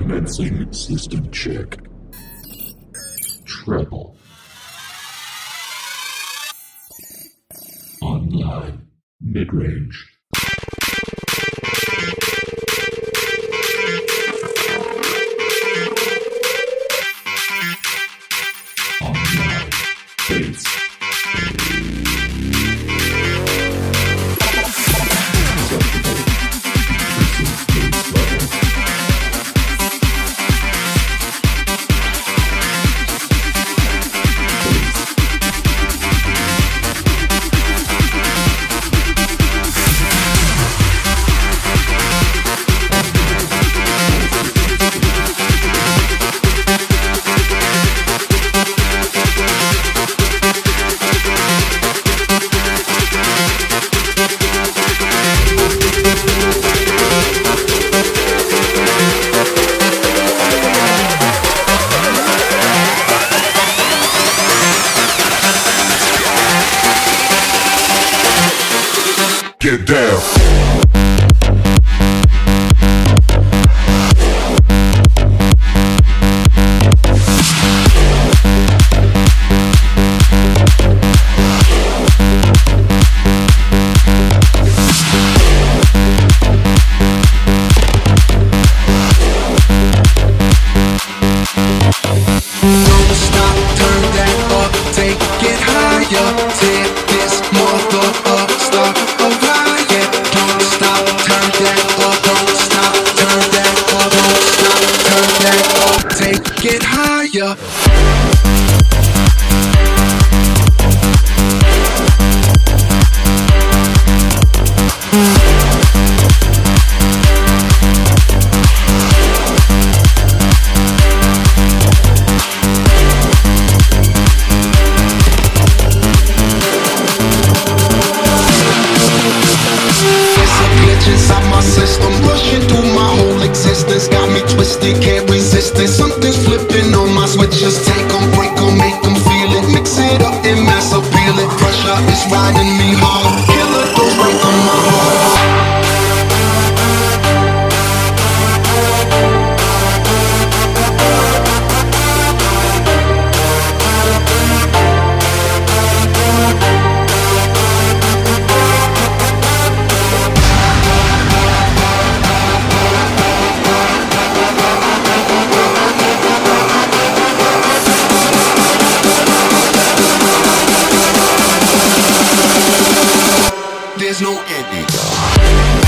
Commencing system check. Treble. Online. Mid-range. Online. Bass. Get down. Don't stop, turn that up, take it higher. Tear this mother up, start a riot. Don't stop, turn that up, don't stop, turn that up, don't stop, turn that up, take it higher. Inside my system, rushing through my whole existence. Got me twisted, can't resist it. Something's flipping on my switches. Take 'em, break 'em, make 'em feel it. Mix it up and mass appeal it. Pressure is riding me hard. Killer goes right on my heart. There's no ending.